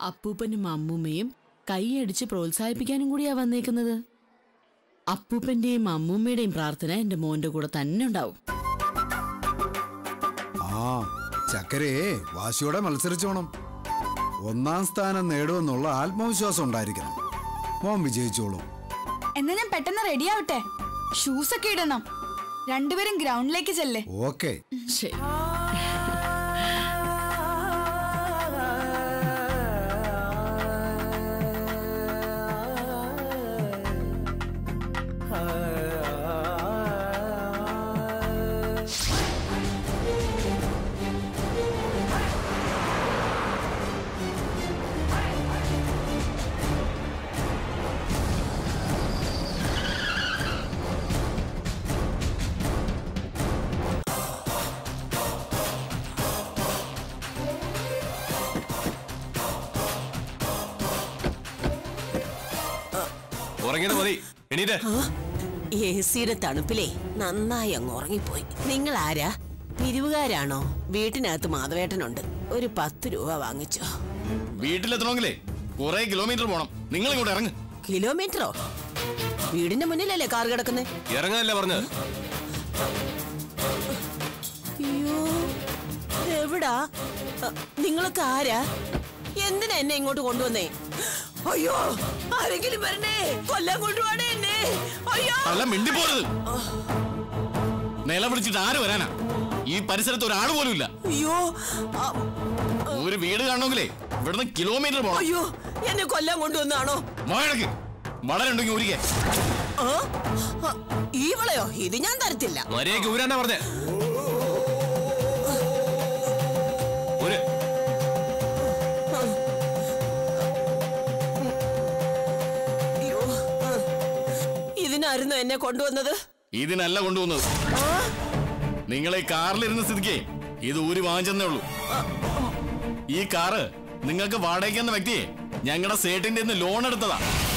അപ്പൂപ്പനും അമ്മൂമ്മയും കൈയടിച്ച് പ്രോത്സാഹിപ്പിക്കാനും കൂടിയാ വന്നേക്കുന്നത്. അപ്പൂപ്പന്റെയും അമ്മൂമ്മയുടെയും പ്രാർത്ഥന എന്റെ മോന്റെ കൂടെ തന്നെ ഉണ്ടാവും. ആ ചക്കരയെ വാശിയോടെ മത്സരിച്ചോണം. 1ാം സ്ഥാനം നേടുമെന്നുള്ള ആത്മവിശ്വാസം ഉണ്ടായിരിക്കണം. മോൻ വിജയിച്ചോളും. എന്നാ ഞാൻ പെട്ടെന്ന് റെഡി ആവട്ടെ. ഷൂസ് ഒക്കെ ഇടണം. രണ്ടുപേരും ഗ്രൗണ്ടിലേക്ക് ചെല്ലേ. ഓക്കെ. ശരി. എസിയുടെ തണുപ്പിലേ നന്നായി അങ്ങ് ഉറങ്ങിപ്പോയി. നിങ്ങൾ ആരാ? പിരിവുകാരാണോ? വീട്ടിനകത്ത് മാധവേട്ടനുണ്ട്. ഒരു 10 രൂപ വാങ്ങിച്ചോ. വീട്ടിലെത്തണമെങ്കിലേ കുറെ കിലോമീറ്റർ പോണം. നിങ്ങൾ ഇങ്ങോട്ട് ഇറങ്ങ്. കിലോമീറ്ററോ? വീടിന്റെ മുന്നിലല്ലേ കാർ കിടക്കുന്നേ? ഇറങ്ങാനല്ലേ പറഞ്ഞത്? അയ്യോ, എവിടാ? നിങ്ങളൊക്കെ ആരാ? എന്തിനാ എന്നെ ഇങ്ങോട്ട് കൊണ്ടുവന്നേ? അയ്യോ, ആരെങ്കിലും വരണേ, കൊല്ലാൻ കൊണ്ടുപോണേ എന്നെ. അയ്യോ, അല്ല മിണ്ടിപ്പോരുത്. നില പിടിച്ചിട്ട് ആര് വരാനാ? ഈ പരിസരത്ത് ഒരാൾ പോലും ഇല്ല. അയ്യോ, ഒരു വീട് കാണണമെങ്കിലേ ഇവിടുന്ന് കിലോമീറ്റർ പോണം. അയ്യോ, എന്നെ കൊല്ലാൻ കൊണ്ടുവന്നാണോ? മോഴക്ക് വളരെ ഉണ്ടെങ്കിൽ ഊരിക്കേ. ഈ വളയോ? ഇത് ഞാൻ തരത്തില്ല. മര്യാദയ്ക്ക് ഊരാനാ പറഞ്ഞേ. ഇതിനായിരുന്നു എന്നെ കൊണ്ടുവന്നത്? ഇതിനല്ല കൊണ്ടുവന്നത്. നിങ്ങളെ കാറിലിരുന്ന സ്ഥിതിക്ക് ഇത് ഊരി വാങ്ങിച്ചെന്നേ ഉള്ളൂ. ഈ കാറ് നിങ്ങൾക്ക് വാടകയ്ക്കെന്ന വ്യക്തിയെ ഞങ്ങളുടെ സേട്ടിന്റെ ലോൺ എടുത്തതാ.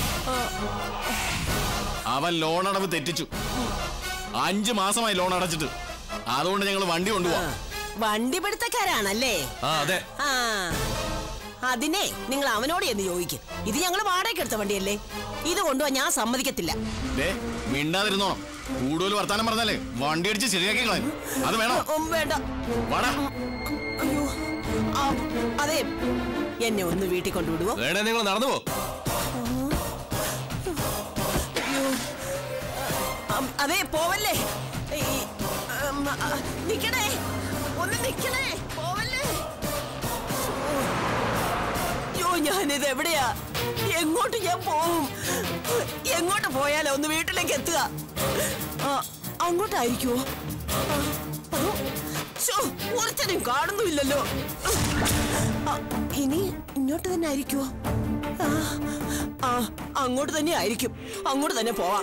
അവൻ ലോൺ അടവ് തെറ്റിച്ചു. 5 മാസമായി ലോൺ അടച്ചിട്ട്. അതുകൊണ്ട് ഞങ്ങൾ വണ്ടി കൊണ്ടുപോവാ. വണ്ടി പിടുത്തക്കാരാണല്ലേ? അതെ. അതിനെ നിങ്ങൾ അവനോട് എന്ന് ചോദിക്കും. ഇത് ഞങ്ങൾ വാടകയ്ക്ക് എടുത്ത വണ്ടിയല്ലേ. ഇത് കൊണ്ടുപോവാൻ ഞാൻ സമ്മതിക്കത്തില്ല. മിണ്ടാതിരുന്നോണം. കൂടുതൽ വർത്താനം പറഞ്ഞാലേ വണ്ടി അടിച്ച് ശരിയാക്കി കളയും. അത് വേണോ? വേണ്ട. അയ്യോ, അതെ, എന്നെ ഒന്ന് വീട്ടിൽ കൊണ്ടുവിടുവോ? വേണേ നിങ്ങൾ നടന്നു പോ. അതെ, പോവല്ലേ. നിക്കണേ, ഒന്ന് നിക്കണേ, പോവല്ലേ. അയ്യോ, ഞാനിത് എവിടെയാ? എങ്ങോട്ട് ഞാൻ പോവും? എങ്ങോട്ട് പോയാലോ ഒന്ന് വീട്ടിലേക്ക് എത്തുക? അങ്ങോട്ടായിരിക്കുവോ? അതോ ഒരുത്തനും കാണുന്നുമില്ലല്ലോ. ഇനി ഇങ്ങോട്ട് തന്നെ ആയിരിക്കുവോ? അങ്ങോട്ട് തന്നെ ആയിരിക്കും. അങ്ങോട്ട് തന്നെ പോവാം.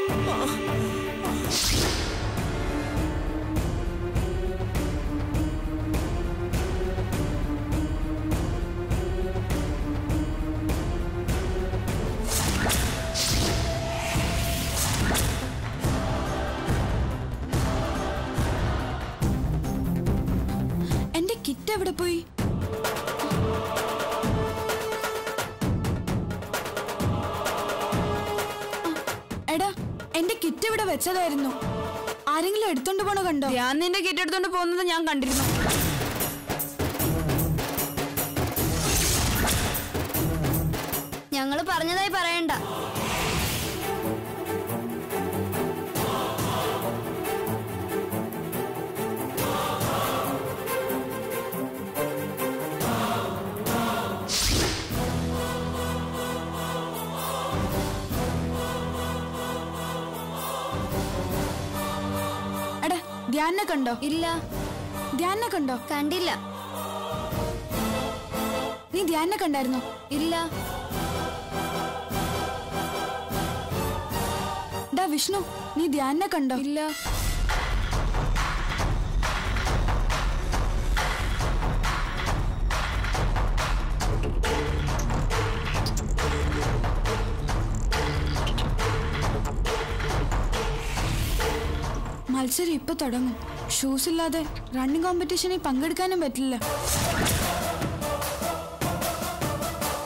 കിറ്റ് എവിടെ പോയി? എടാ, എന്റെ കിറ്റ് ഇവിടെ വെച്ചതായിരുന്നു. ആരെങ്കിലും എടുത്തോണ്ട് പോണോ കണ്ടോ? ഞാൻ നിന്റെ കിറ്റ് എടുത്തോണ്ട് പോകുന്നത് ഞാൻ കണ്ടിരുന്നു. ഞങ്ങള് പറഞ്ഞതായി പറയണ്ട. ധ്യാനെ കണ്ടോ? ഇല്ല. ധ്യാനെ കണ്ടോ? കണ്ടില്ല. നീ ധ്യാനെ കണ്ടായിരുന്നോ? ഇല്ല. ഡാ വിഷ്ണു, നീ ധ്യാനെ കണ്ടോ? ഇല്ല. മത്സരം ഇപ്പൊ തുടങ്ങും. ഷൂസ് ഇല്ലാതെ റണ്ണിംഗ് കോമ്പറ്റീഷനിൽ പങ്കെടുക്കാനും പറ്റില്ല.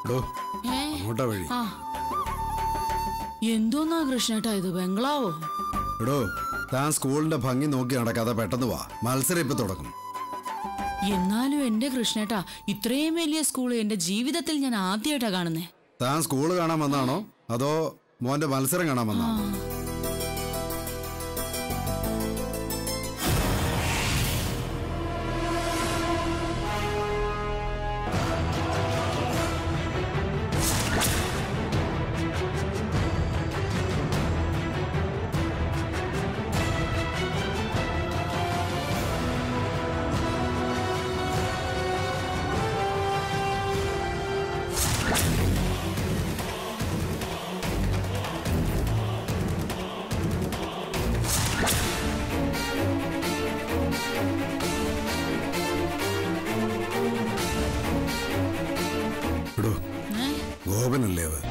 അങ്ങോട്ടാ വഴി. എന്തോന്നാ കൃഷ്ണേട്ടാ ഇത്, ബംഗ്ലാവോ? എടോ, താൻ സ്കൂളിന്റെ ഭംഗി നോക്കി നടക്കാതെ പെട്ടെന്ന് വാ, മത്സരം ഇപ്പൊ തുടങ്ങും. എന്നാലും എന്റെ കൃഷ്ണേട്ടാ, ഇത്രയും വലിയ സ്കൂള് എന്റെ ജീവിതത്തിൽ ഞാൻ ആദ്യമായിട്ടാ കാണുന്നേ. താൻ സ്കൂള് കാണാൻ വന്നാണോ അതോ മോന്റെ മത്സരം കാണാൻ വന്നാണോ? ഗോപനല്ലേ അത്?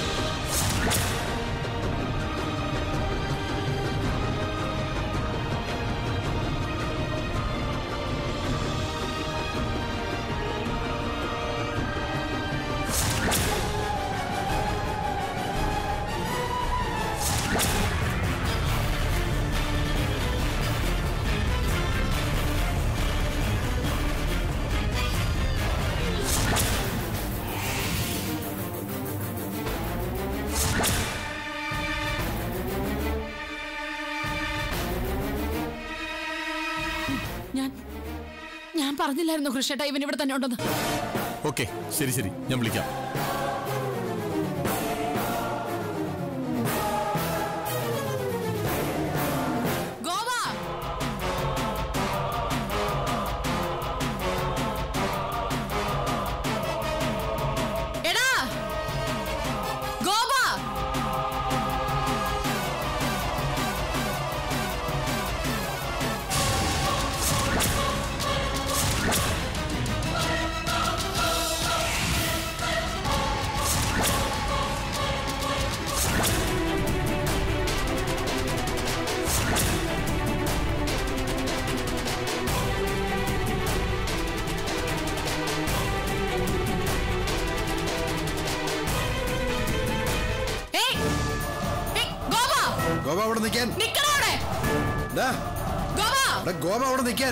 ഞാൻ പറഞ്ഞില്ലായിരുന്നു കൃഷ്ണേട്ടാ ഇവൻ ഇവിടെ തന്നെ ഉണ്ടെന്ന്. ഓക്കെ, ശരി ശരി, ഞാൻ വിളിക്കാം. ഗോപ അവിടെ നിൽക്കാൻ. ഗോപ അവിടെ നിൽക്കാൻ.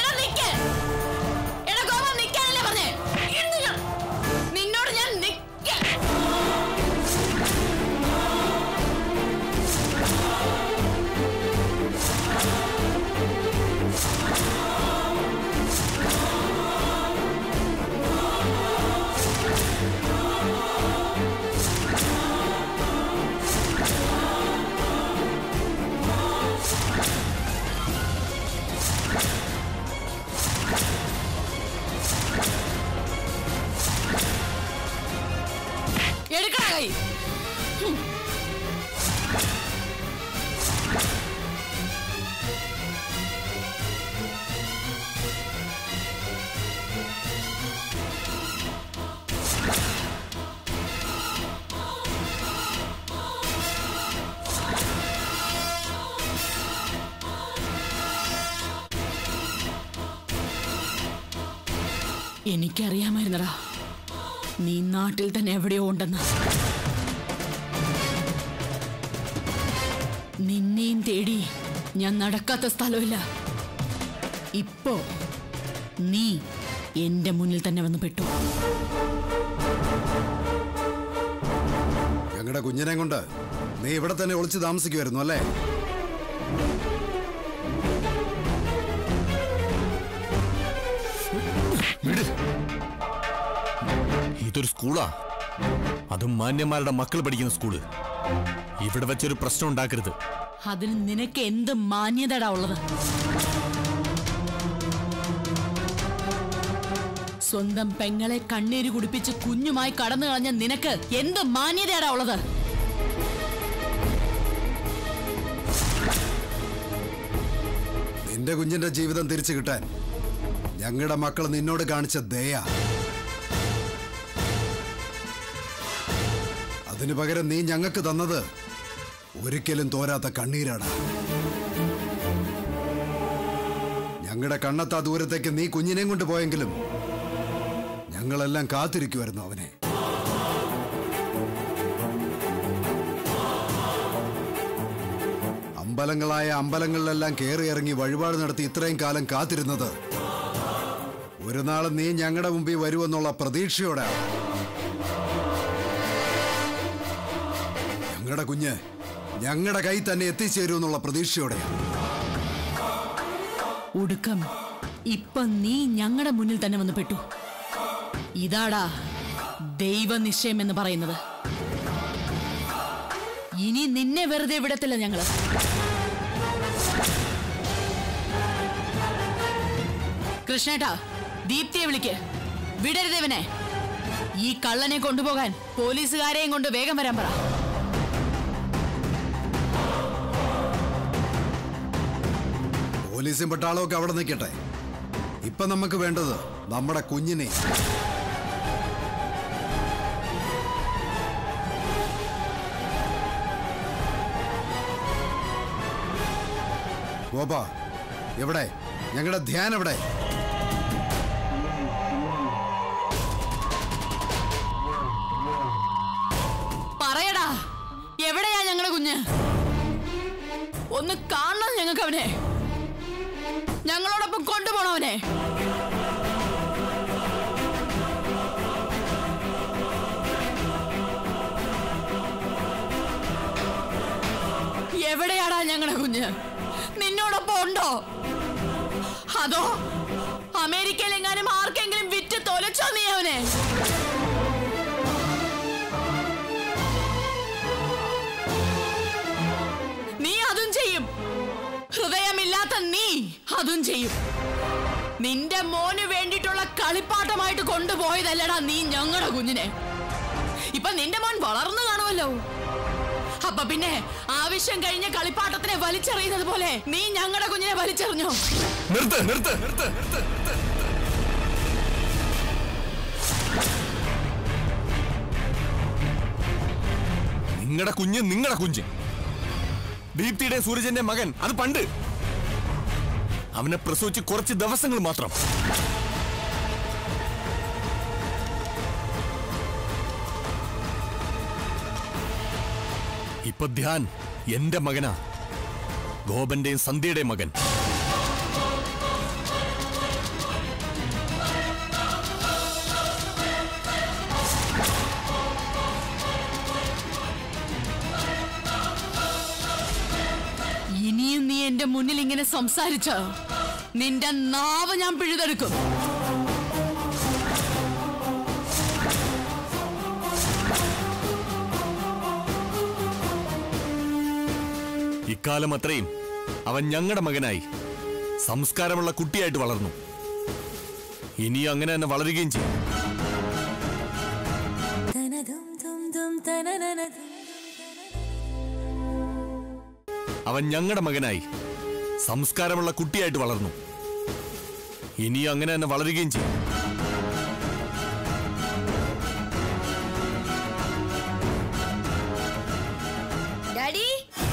നിന്നോട് ഞാൻ എടുക്കണ. എനിക്കറിയാമായിരുന്നടാ നീ നാട്ടിൽ തന്നെ എവിടെയോ ഉണ്ടെന്ന്. നിന്നെയും തേടി ഞാൻ നടക്കാത്ത സ്ഥലമില്ല. ഇപ്പോ നീ എന്റെ മുന്നിൽ തന്നെ വന്ന് പെട്ടു. ഞങ്ങളുടെ കുഞ്ഞിനെ കൊണ്ട് നീ ഇവിടെ തന്നെ ഒളിച്ചു താമസിക്കുമായിരുന്നു അല്ലേ? ഇതൊരു സ്കൂളാ, അതും മാന്യന്മാരുടെ മക്കൾ പഠിക്കുന്ന സ്കൂള്. ഇവിടെ വെച്ചൊരു പ്രശ്നം ഉണ്ടാക്കരുത്. അതിന് നിനക്ക് എന്ത് മാന്യതടാ ഉള്ളത്? സ്വന്തം പെങ്ങളെ കണ്ണീര് കുടിപ്പിച്ച് കുഞ്ഞുമായി കടന്നു കളഞ്ഞ നിനക്ക് എന്ത് മാന്യതയാടാ ഉള്ളത്? നിന്റെ കുഞ്ഞിന്റെ ജീവിതം തിരിച്ചു കിട്ടാൻ ഞങ്ങളുടെ മക്കൾ നിന്നോട് കാണിച്ച ദയ, അതിനു പകരം നീ ഞങ്ങൾക്ക് തന്നത് ഒരിക്കലും തോരാത്ത കണ്ണീരാണ്. ഞങ്ങളുടെ കണ്ണെത്താ ദൂരത്തേക്ക് നീ കുഞ്ഞിനെയും കൊണ്ട് പോയെങ്കിലും ഞങ്ങളെല്ലാം കാത്തിരിക്കുമായിരുന്നു അവനെ. അമ്പലങ്ങളായ അമ്പലങ്ങളിലെല്ലാം കയറി ഇറങ്ങി വഴിപാട് നടത്തി ഇത്രയും കാലം കാത്തിരുന്നത് ഒരു നാൾ നീ ഞങ്ങളുടെ മുമ്പിൽ വരുമെന്നുള്ള പ്രതീക്ഷയോടെ. ഞങ്ങളുടെ കുഞ്ഞ് ഞങ്ങളുടെ കൈ തന്നെ എത്തിച്ചേരുമെന്നുള്ള പ്രതീക്ഷയോടെ. ഒടുക്കം ഇപ്പൊ നീ ഞങ്ങളുടെ മുന്നിൽ തന്നെ വന്ന് പെട്ടു. ഇതാടാ ദൈവനിശ്ചയം എന്ന് പറയുന്നത്. ഇനി നിന്നെ വെറുതെ വിടത്തില്ല ഞങ്ങള്. കൃഷ്ണേട്ടാ, ദീപ്തിയെ വിളിക്ക്. വിടരുതേവനെ. ഈ കള്ളനെ കൊണ്ടുപോകാൻ പോലീസുകാരെയും കൊണ്ട് വേഗം വരാൻ പറ. പോലീസും പട്ടാളമൊക്കെ അവിടെ നിൽക്കട്ടെ. ഇപ്പൊ നമുക്ക് വേണ്ടത് നമ്മുടെ കുഞ്ഞിനെ. ഗോപ, എവിടെ? ഞങ്ങളുടെ ധ്യാൻ എവിടെ? പറയടാ, എവിടെയാ ഞങ്ങളുടെ കുഞ്ഞ്? ഒന്ന് കാണണം ഞങ്ങൾക്ക് അവനെ. ഞങ്ങളോടൊപ്പം കൊണ്ടുപോണവനെ. എവിടെയാടാ ഞങ്ങളുടെ കുഞ്ഞ്? നിന്നോടൊപ്പം ഉണ്ടോ? അതോ അമേരിക്കയിലെങ്ങാനും ആർക്കെങ്കിലും വിറ്റ് തൊലച്ചോ നീ അവനെ? നീ അതും ചെയ്യും. ഹൃദയമില്ലാത്ത നീ അതും ചെയ്യും. നിന്റെ മോന് വേണ്ടിയിട്ടുള്ള കളിപ്പാട്ടമായിട്ട് കൊണ്ടുപോയതല്ലടാ നീ ഞങ്ങളുടെ കുഞ്ഞിനെ. ഇപ്പൊ നിന്റെ മോൻ വളർന്നു കാണുമല്ലോ. അപ്പൊ പിന്നെ ആവശ്യം കഴിഞ്ഞ കളിപ്പാട്ടത്തിനെ വലിച്ചെറിയുന്നത് പോലെ നീ ഞങ്ങളുടെ കുഞ്ഞിനെ വലിച്ചെറിഞ്ഞോ? നിങ്ങളുടെ കുഞ്ഞ് നിങ്ങളുടെ കുഞ്ഞ്. ദീപ്തിയുടെ സൂരജന്റെ മകൻ അത് പണ്ട്. അവനെ പ്രസവിച്ച് കുറച്ച് ദിവസങ്ങൾ മാത്രം. ഇപ്പൊ ധ്യാൻ എന്റെ മകനാ. ഗോപന്റെയും സന്ധ്യയുടെയും മകൻ. ഇനിയും നീ എന്റെ മുന്നിൽ ഇങ്ങനെ സംസാരിച്ചോ നിന്റെ നാവ് ഞാൻ പിഴുതെടുക്കും. ഇക്കാലം അത്രയും അവൻ ഞങ്ങളുടെ മകനായി സംസ്കാരമുള്ള കുട്ടിയായിട്ട് വളർന്നു. ഇനി അങ്ങനെ തന്നെ വളരുകയും ചെയ്യും. അവൻ ഞങ്ങളുടെ മകനായി സംസ്കാരമുള്ള കുട്ടിയായിട്ട് വളർന്നു. ഇനി അങ്ങനെ തന്നെ വളരുകയും ചെയ്യും. ഡാഡി,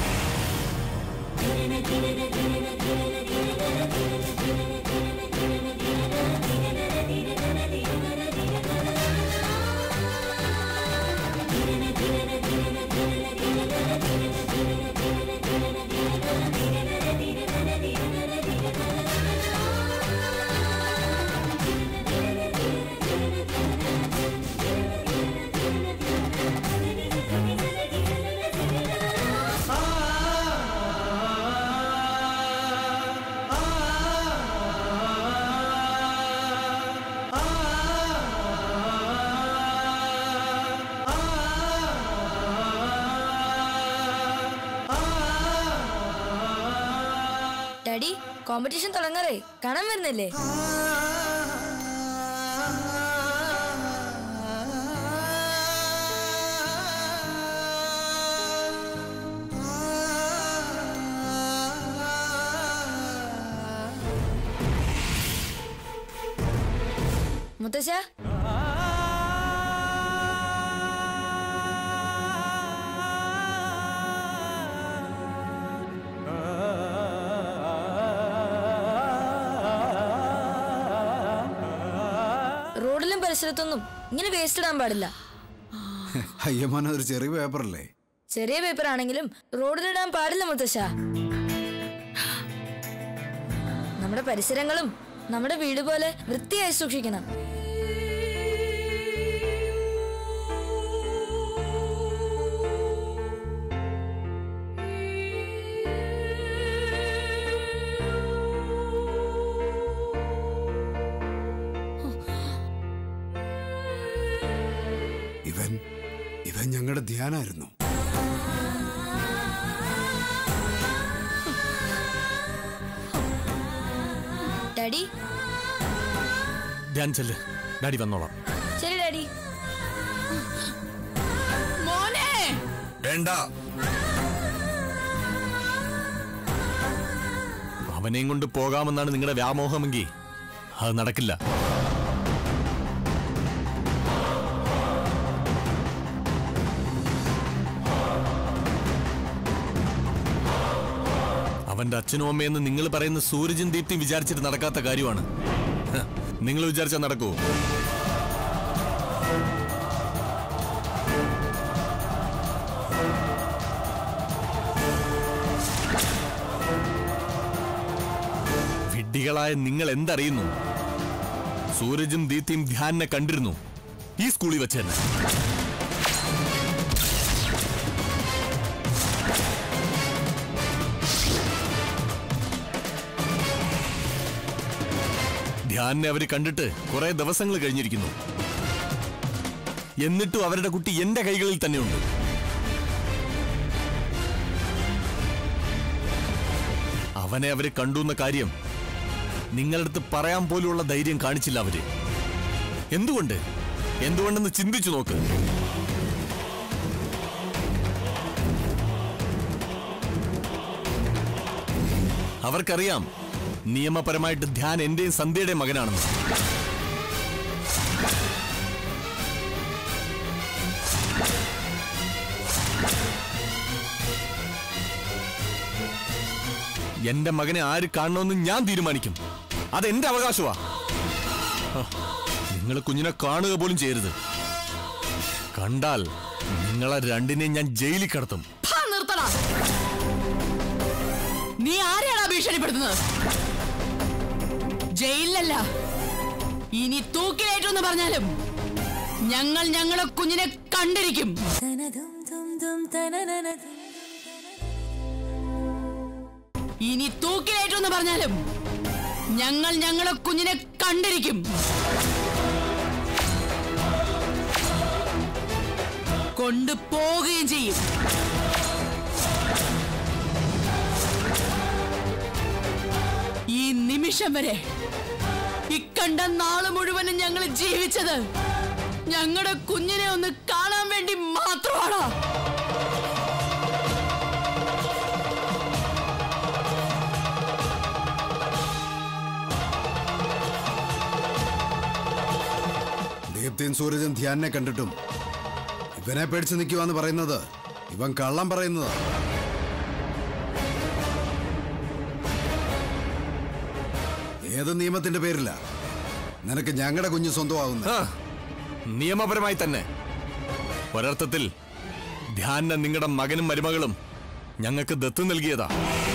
ഡാഡി, കോമ്പറ്റീഷൻ തുടങ്ങാറേ. കാണാൻ വരുന്നില്ലേ? മുത്തശ്ശ, റോഡിലും പരിസരത്തൊന്നും ഇങ്ങനെ വേസ്റ്റ് ഇടാൻ പാടില്ല. അയ്യമ്മ, ഒരു ചെറിയ പേപ്പറല്ലേ? ചെറിയ പേപ്പർ ആണെങ്കിലും റോഡിലിടാൻ പാടില്ല മുത്തശ്ശ. നമ്മുടെ പരിസരങ്ങളും നമ്മുടെ വീട് പോലെ വൃത്തിയായി സൂക്ഷിക്കണം. ഇവൻ ഞങ്ങളുടെ ധ്യാനായിരുന്നു. ഡാഡി ധ്യാൻ ചെല്ല്, ഡാഡി വന്നോളാം. ശരി ഡാഡി. മോനെ വേണ്ട, അവനെയും കൊണ്ട് പോകാമെന്നാണ് നിങ്ങളുടെ വ്യാമോഹമെങ്കിൽ അത് നടക്കില്ല. അവന്റെ അച്ഛനും അമ്മയെന്ന് നിങ്ങൾ പറയുന്ന സൂരജും ദീപ്തി വിചാരിച്ചിട്ട് നടക്കാത്ത കാര്യമാണ്. നിങ്ങൾ വിചാരിച്ചാൽ നടക്കൂ? വിഡ്ഢികളായ നിങ്ങൾ എന്തറിയുന്നു? സൂരജും ദീപ്തിയും ധ്യാനിനെ കണ്ടിരുന്നു ഈ സ്കൂളിൽ വെച്ച് തന്നെ. ധ്യാനിനെ അവര് കണ്ടിട്ട് കുറെ ദിവസങ്ങൾ കഴിഞ്ഞിരിക്കുന്നു. എന്നിട്ടും അവരുടെ കുട്ടി എന്റെ കൈകളിൽ തന്നെയുണ്ട്. അവനെ അവര് കണ്ടുന്ന കാര്യം നിങ്ങളുടെ അടുത്ത് പറയാൻ പോലുള്ള ധൈര്യം കാണിച്ചില്ല അവര്. എന്തുകൊണ്ടെന്ന് ചിന്തിച്ചു നോക്ക്. അവർക്കറിയാം നിയമപരമായിട്ട് ധ്യാൻ എന്റെയും സന്ധ്യയുടെയും മകനാണെന്ന്. എന്റെ മകനെ ആര് കാണണമെന്ന് ഞാൻ തീരുമാനിക്കും. അതെന്റെ അവകാശമാ. നിങ്ങൾ കുഞ്ഞിനെ കാണുക പോലും ചെയ്യരുത്. കണ്ടാൽ നിങ്ങളെ രണ്ടിനെയും ഞാൻ ജയിലിൽ കിടത്തും. നിർത്തടാ. നീ ആരെയാണാ ഭീഷണിപ്പെടുത്തുന്നത്? ജയിലിലല്ല, ഇനി തൂക്കിലേറ്റെന്ന് പറഞ്ഞാലും ഞങ്ങൾ ഞങ്ങളെ കുഞ്ഞിനെ കണ്ടിരിക്കും. ഇനി തൂക്കിലേറ്റെന്ന് പറഞ്ഞാലും ഞങ്ങൾ ഞങ്ങളെ കുഞ്ഞിനെ കണ്ടിരിക്കും. കൊണ്ടുപോവുകയും ചെയ്യും. ഈ നിമിഷം വരെ ഇക്കണ്ട നാള് മുഴുവനും ഞങ്ങൾ ജീവിച്ചത് ഞങ്ങളുടെ കുഞ്ഞിനെ ഒന്ന് കാണാൻ വേണ്ടി മാത്രമാണ്. ദീപ്തിയും സൂരജും ധ്യാനിനെ കണ്ടിട്ടും ഇവനെ പേടിച്ച് നിൽക്കുവാന്ന് പറയുന്നത് ഇവൻ കള്ളം പറയുന്നതാ. ഏത് നിയമത്തിന്റെ പേരില്ല നിനക്ക് ഞങ്ങളുടെ കുഞ്ഞ് സ്വന്തമാകുന്നത്? നിയമപരമായി തന്നെ. ഒരർത്ഥത്തിൽ ധ്യാനിനെ നിങ്ങളുടെ മകനും മരുമകളും ഞങ്ങൾക്ക് ദത്ത് നൽകിയതാ.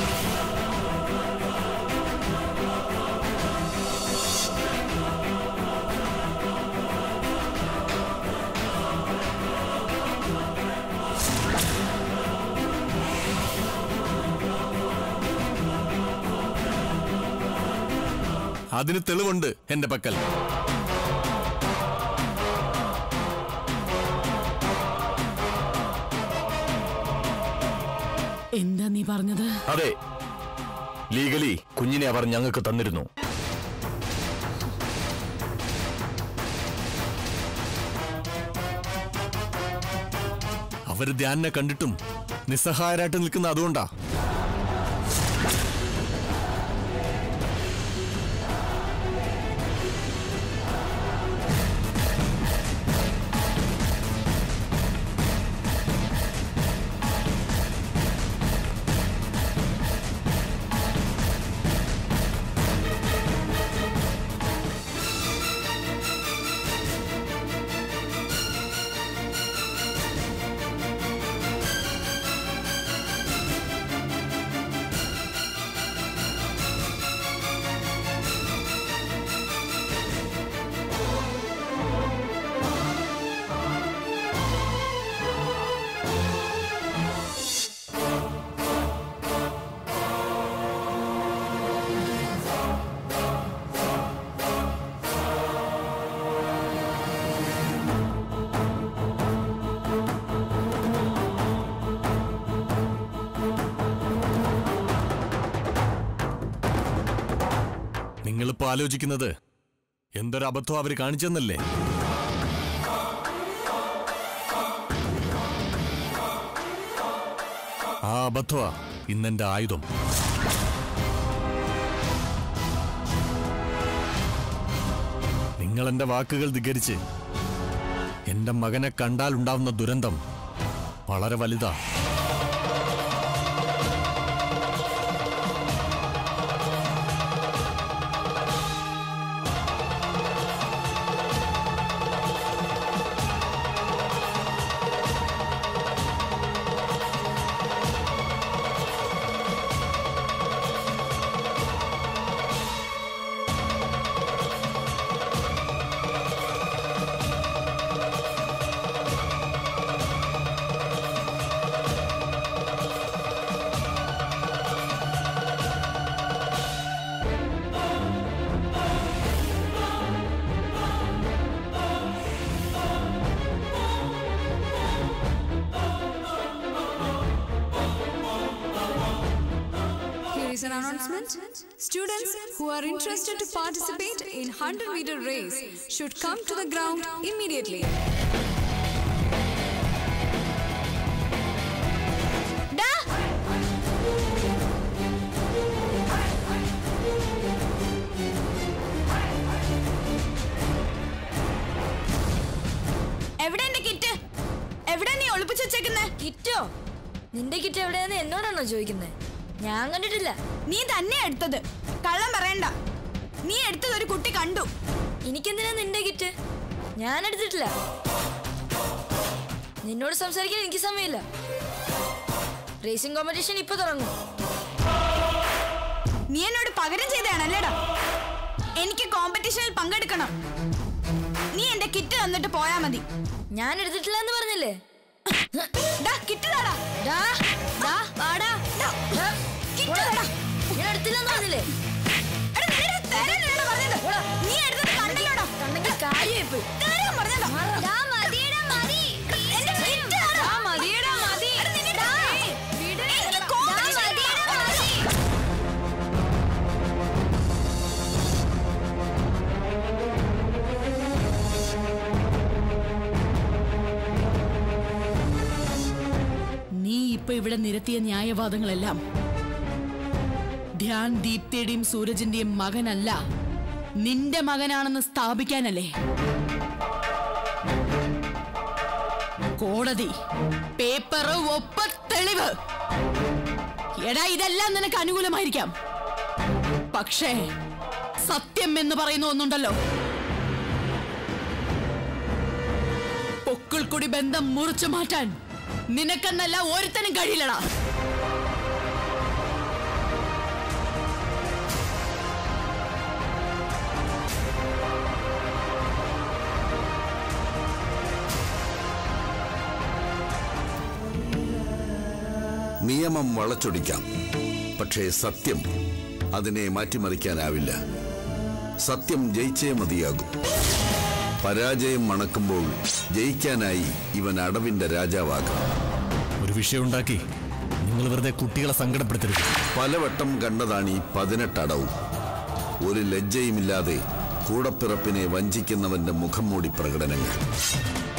അതിന് തെളിവുണ്ട് എന്റെ പക്കൽ. എന്താ നീ പറഞ്ഞത്? അതെ, ലീഗലി കുഞ്ഞിനെ അവർ ഞങ്ങൾക്ക് തന്നിരുന്നു. അവര് ധ്യാനിനെ കണ്ടിട്ടും നിസ്സഹായരായിട്ട് നിൽക്കുന്ന അതുകൊണ്ടാ. ഇപ്പൊ ആലോചിക്കുന്നത് എന്തൊരു അബദ്ധം അവര് കാണിച്ചെന്നല്ലേ? ആ അബദ്ധമാ ഇന്നെന്റെ ആയുധം. നിങ്ങൾ എന്റെ വാക്കുകൾ ധിക്കരിച്ച് എന്റെ മകനെ കണ്ടാൽ ഉണ്ടാവുന്ന ദുരന്തം വളരെ വലുതാ. An announcement. Students who are interested to participate in 100-meter race should come to the ground immediately. എവിടെ എന്റെ കിറ്റ്? എവിടെ നീ ഒളിപ്പിച്ചു വെച്ചേക്കുന്നേ? കിറ്റോ? നിന്റെ കിറ്റ് എവിടെയാന്ന് എന്നോടാണോ ചോദിക്കുന്നത്? ഞാൻ കണ്ടിട്ടില്ല. നീ തന്നെ എടുത്തത്, കള്ളം പറയണ്ട. നീ എടുത്തത് ഒരു കുട്ടി കണ്ടു. എനിക്കെന്തിനാ നിന്റെ കിറ്റ്? ഞാൻ എടുത്തിട്ടില്ല. നിന്നോട് സംസാരിക്കാൻ എനിക്ക് സമയമില്ല. റേസിംഗ് കോമ്പറ്റീഷൻ ഇപ്പൊ തുടങ്ങും. നീ എന്നോട് പകരം ചെയ്തതാണല്ലേടാ? എനിക്ക് കോമ്പറ്റീഷനിൽ പങ്കെടുക്കണം. നീ എന്റെ കിറ്റ് തന്നിട്ട് പോയാ മതി. ഞാൻ എടുത്തിട്ടില്ല എന്ന് പറഞ്ഞില്ലേ? കിറ്റ് താടാ. ഞാൻ എടുത്തില്ലെന്ന് പറഞ്ഞില്ലേ? നീ എടുത്തത് കണ്ടല്ലോടാ. കണ്ടെങ്കിൽ കാര്യമായി പറഞ്ഞല്ലോ. നീ ഇപ്പൊ ഇവിടെ നിരത്തിയ ന്യായവാദങ്ങളെല്ലാം ധ്യാൻ ദീപ്തിയുടെയും സൂരജിന്റെയും മകനല്ല, നിന്റെ മകനാണെന്ന് സ്ഥാപിക്കാനല്ലേ? കോടതി, പേപ്പർ, ഒപ്പ്, തെളിവ്. എടാ, ഇതെല്ലാം നിനക്ക് അനുകൂലമായിരിക്കാം. പക്ഷേ സത്യം എന്ന് പറയുന്ന ഒന്നുണ്ടല്ലോ. പൊക്കിൾക്കുടി ബന്ധം മുറിച്ചു മാറ്റാൻ നിനക്കെന്നല്ല ഒരുത്തനും കഴിയില്ലടാ. നിയമം വളച്ചൊടിക്കാം, പക്ഷേ സത്യം അതിനെ മാറ്റിമറിക്കാനാവില്ല. സത്യം ജയിച്ചേ മതിയാകും. പരാജയം മണക്കുമ്പോൾ ജയിക്കാനായി ഇവൻ അടവിന്റെ രാജാവാകാം. ഒരു വിഷയമുണ്ടാക്കി നിങ്ങൾ വെറുതെ കുട്ടികളെ സങ്കടപ്പെടുത്തരുത്. പലവട്ടം കണ്ടതാണ് ഈ 18 അടവും. ഒരു ലജ്ജയുമില്ലാതെ കൂടപ്പിറപ്പിനെ വഞ്ചിക്കുന്നവന്റെ മുഖം മൂടി പ്രകടനങ്ങൾ.